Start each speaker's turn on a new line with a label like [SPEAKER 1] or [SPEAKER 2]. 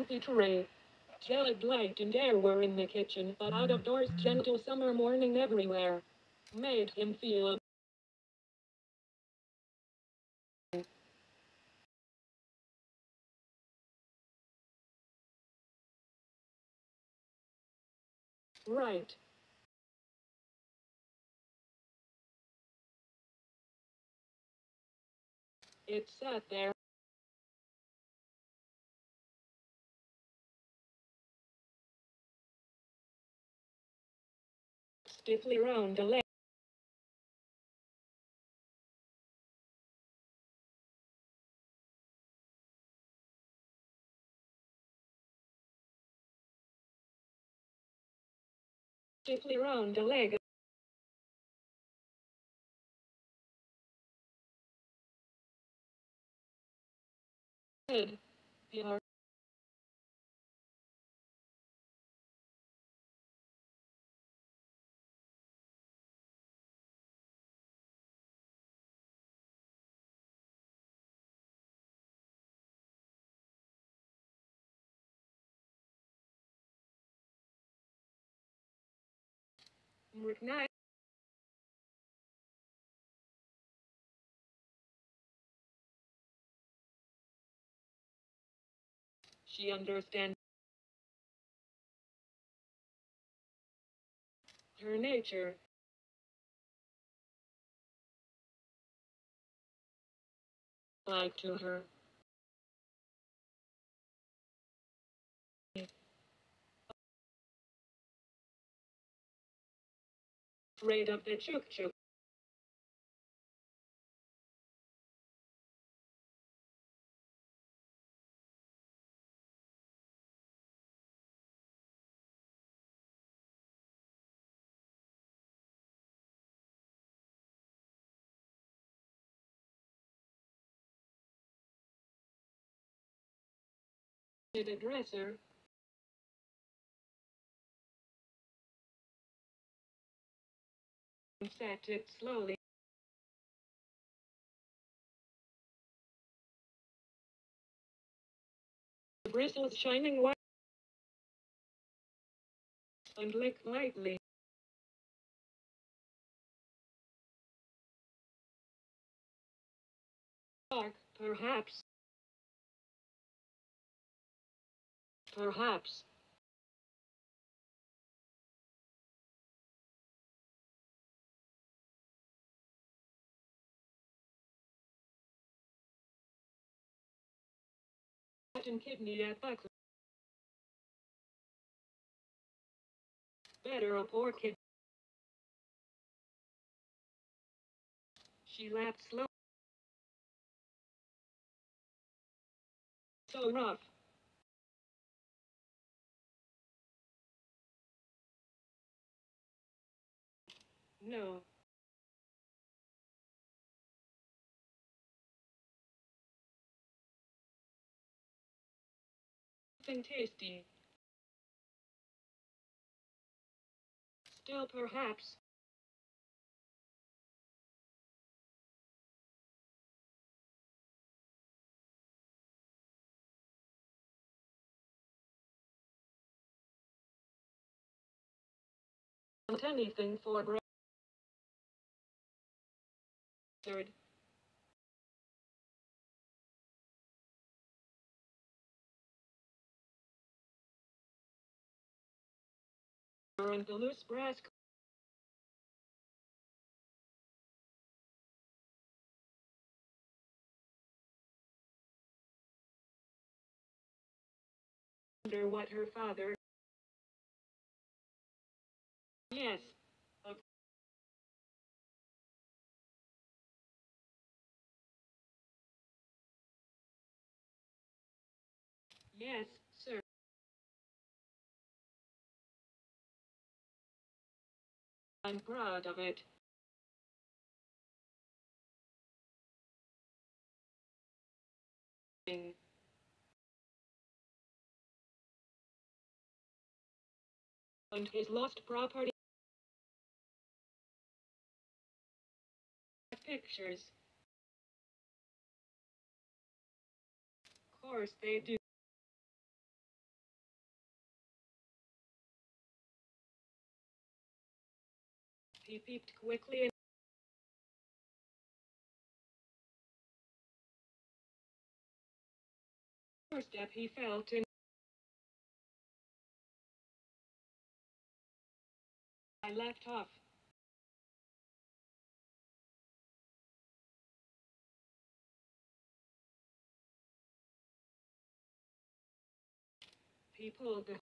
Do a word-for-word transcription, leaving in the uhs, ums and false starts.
[SPEAKER 1] coffee tray. Gelid light and air were in the kitchen, but out of doors gentle summer morning everywhere made him feel right. It sat there, stiffly round a leg, stiffly round a leg. Head. Her night. She understands her nature, like to her. Afraid of the chuk chuk. The dresser, and set it slowly. The bristles shining white and licked lightly. Dark, perhaps. Perhaps. And kidney at buckle. Better a poor kid. She laughed slow. So rough. No. Something tasty. Still perhaps. Want anything for breakfast. And the loose brass. Wonder what her father. Yes. Uh, yes, sir. I'm proud of it. And his lost property. Pictures. Of course they do. He peeped quickly and first step he felt in. I left off. He pulled the